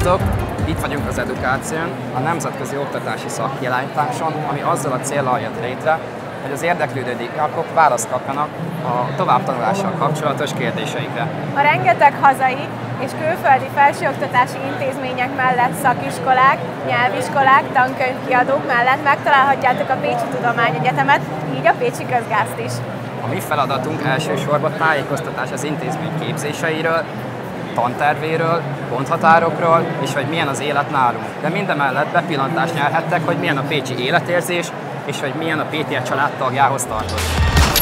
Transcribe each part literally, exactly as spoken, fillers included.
Sziasztok! Itt vagyunk az Edukáción, a Nemzetközi Oktatási Szakkiállításon, ami azzal a céllal jött létre, hogy az érdeklődő diákok választ kapjanak a továbbtanulással kapcsolatos kérdéseikre. A rengeteg hazai és külföldi felsőoktatási intézmények mellett szakiskolák, nyelviskolák, tankönyvkiadók mellett megtalálhatjátok a Pécsi Tudományegyetemet, így a Pécsi Közgázt is. A mi feladatunk elsősorban tájékoztatás az intézmény képzéseiről, tantervéről, ponthatárokról, és hogy milyen az élet nálunk. De mindemellett bepillantást nyerhettek, hogy milyen a pécsi életérzés, és hogy milyen a pé té é családtagjához tartozik.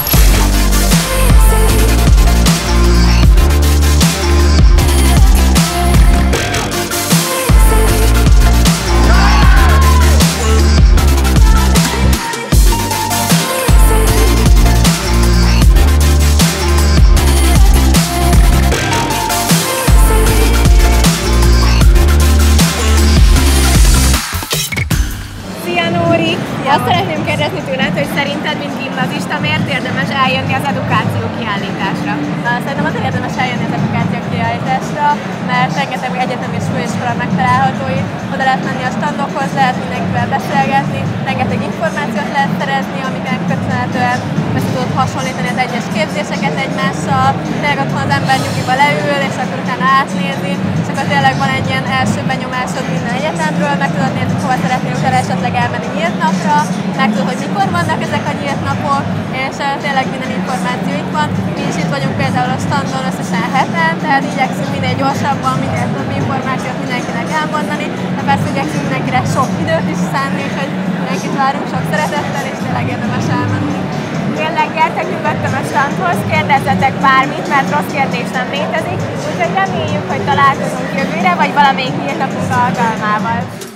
Szia Nóri! Azt szeretném kérdezni tőled, hogy szerinted, mint gimnazista, miért érdemes eljönni az Edukáció kiállításra? Szerintem azért érdemes eljönni az Edukáció kiállításra, mert rengeteg egyetemi és főiskola megtalálható itt. Oda lehet menni a standokhoz, lehet mindenkivel beszélgetni, rengeteg információt lehet szerezni, amiknek köszönhetően meg tudod hasonlítani az egyes képzéseket egymással, tényleg otthon az ember nyugiba leül, és akkor utána átnézi, és akkor tényleg van egy ilyen első benyomásod minden egyetemről, meg tudod nézni, hova szeretnél utána esetleg elmenni nyílt napra, meg tudod, hogy mikor vannak ezek a nyílt napok, és uh, tényleg minden információ itt van. Mi is itt vagyunk például a standon összesen heten, tehát igyekszünk minél gyorsabban, minél több információt mindenkinek elmondani, de persze igyekszünk mindenkire sok időt is szánni, hogy mindenkit várunk sok szeretettel, és tényleg érdemes elmenni. Tényleg gyertek nyugodtan a standhoz, kérdezzetek bármit, mert rossz kérdés nem létezik, úgyhogy reméljük, hogy találkozunk jövőre, vagy valamelyik nyílt napunk alkalmával.